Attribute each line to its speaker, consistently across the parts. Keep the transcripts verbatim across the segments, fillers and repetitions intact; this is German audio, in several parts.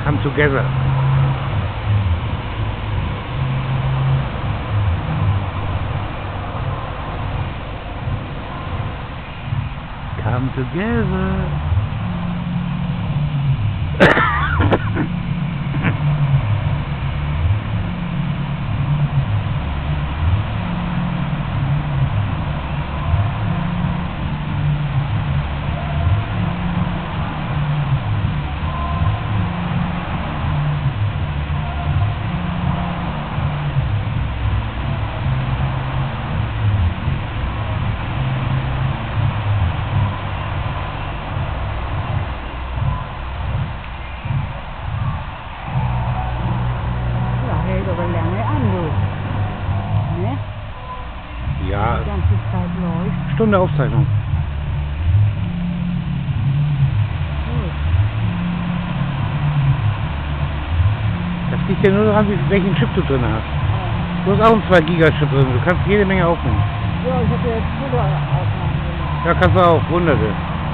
Speaker 1: Come together. Come together.
Speaker 2: Aber lange an, du. Ne?
Speaker 1: Ja,
Speaker 2: Die ganze Zeit läuft.
Speaker 1: Stunde Aufzeichnung.
Speaker 2: Gut.
Speaker 1: Das liegt ja nur daran, wie, welchen Chip du drin hast.
Speaker 2: Ja.
Speaker 1: Du hast auch einen zwei Giga Chip drin. Du kannst jede Menge aufnehmen.
Speaker 2: Ja, ich habe ja jetzt viele Aufnahmen gemacht.
Speaker 1: Ja, kannst du auch. Hunderte.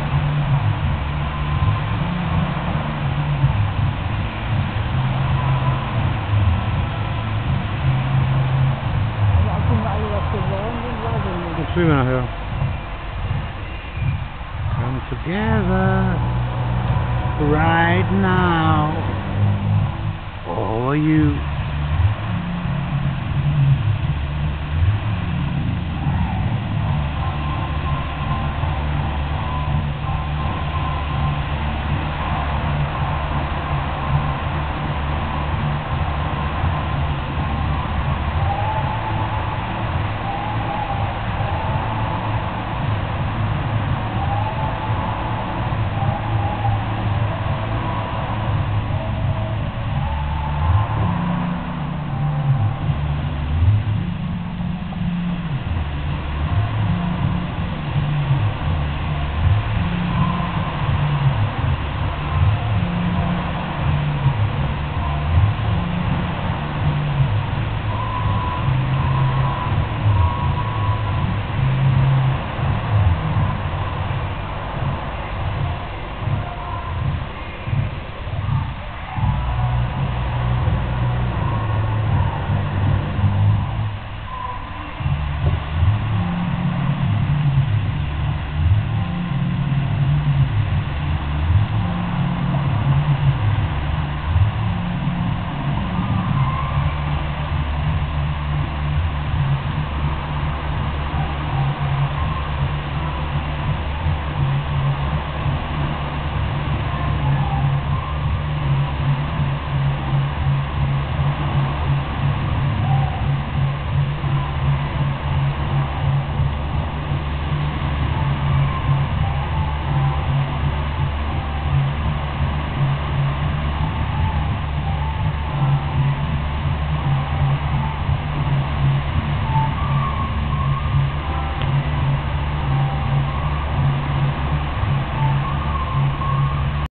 Speaker 2: Also ob die mal alle was geworden sind, weiß ich nicht.
Speaker 1: Das spielen wir nachher. Come together right now.